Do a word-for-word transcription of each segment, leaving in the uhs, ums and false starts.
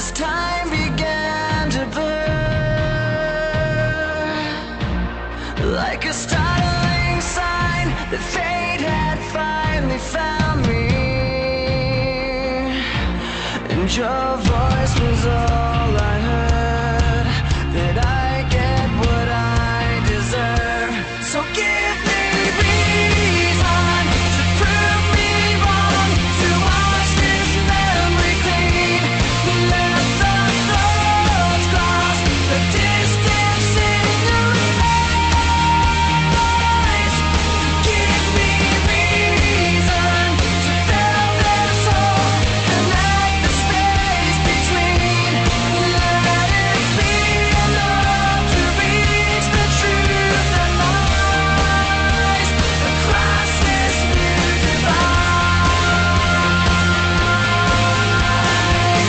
as time began to blur, like a startling sign that fate had finally found me, and your voice was all I heard, that I get what I deserve. So give me reason to prove me wrong, to wash this memory clean. Let the thoughts cross the distance in your eyes. Give me reason to fill this hole, connect the space between. Let it be enough to reach the truth that lies across this new divide.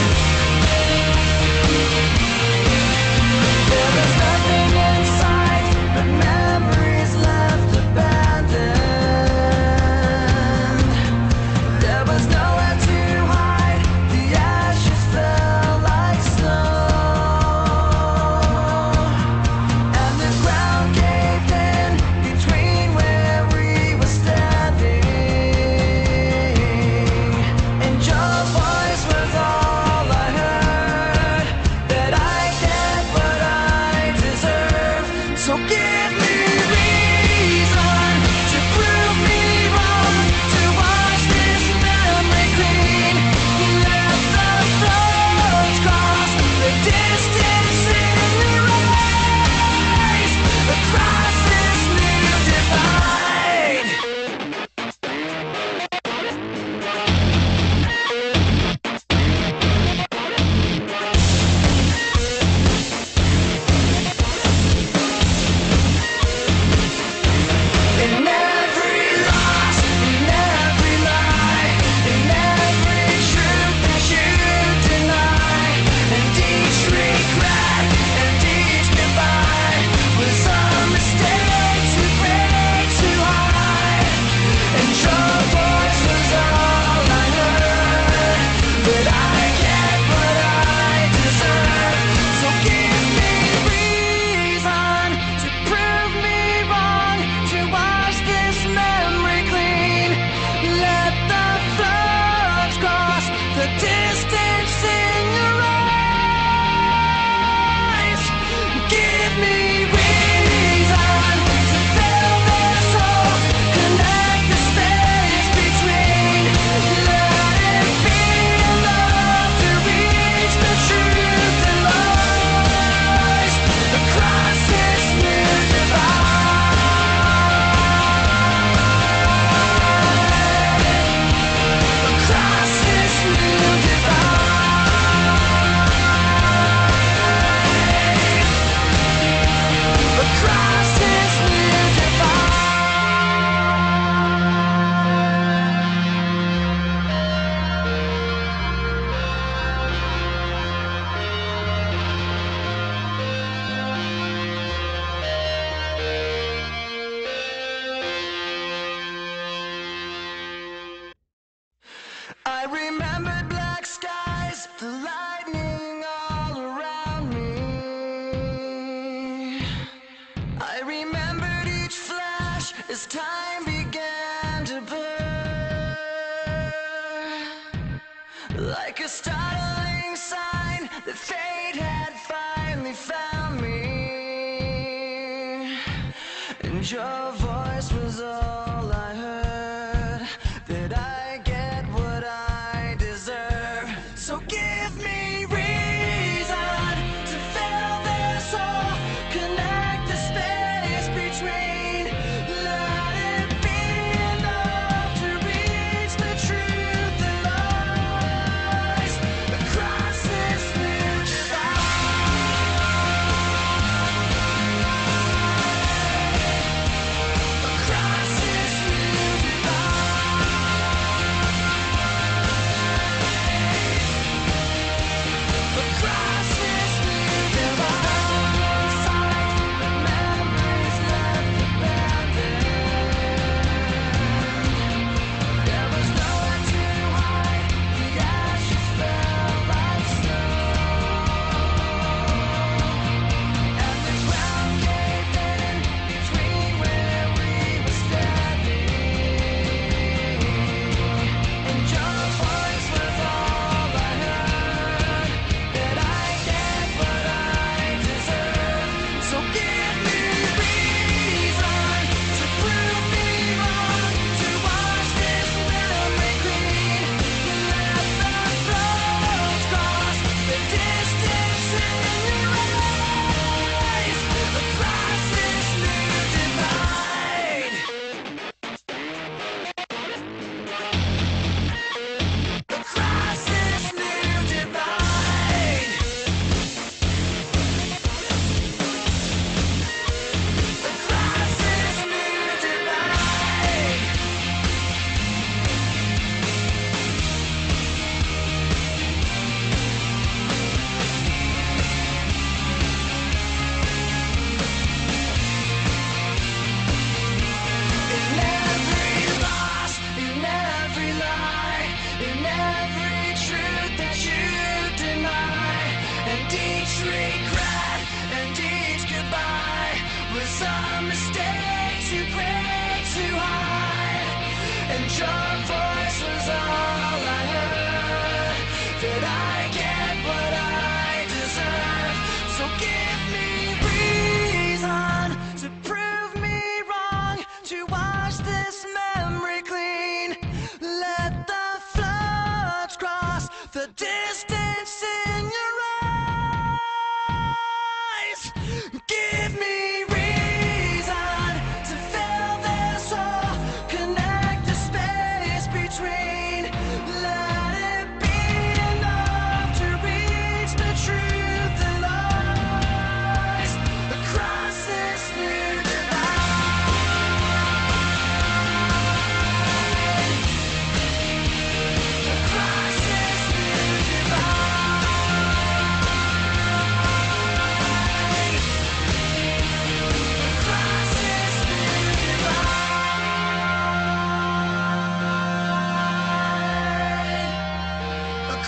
There was nothing in sight but memories left abandoned. There was nowhere to hide, the ashes fell like snow, and the ground caved in between where we were standing, and your voice was all I heard, that I get what I deserve. So give me reason to prove me wrong, to wash this memory clean. Let the thoughts cross the distance in your eyes across this new divide. In every loss, in every lie, in every truth that you deny, and each regret and each goodbye was a mistake to break too high, and your voice was all I heard, that I get what I deserve. So give me reason to prove me wrong, to wash this memory clean. Let the thoughts cross the distance in your eyes. Give me reason to fill this hole, connect the space between. Let it be enough to reach the truth that lies across this new divide. Across this new divide. Across this new divide. I remembered black skies, the lightning all around me. I remembered each flash as time began to blur, like a startling sign that fate had finally found me, and your voice was all I heard, that I get what I deserve. So give me reason to fill this hole, connect the space between. Let it be enough to reach the truth that lies across this new divide. Across this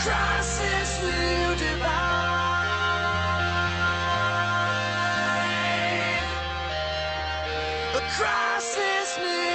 across this new divide, across this new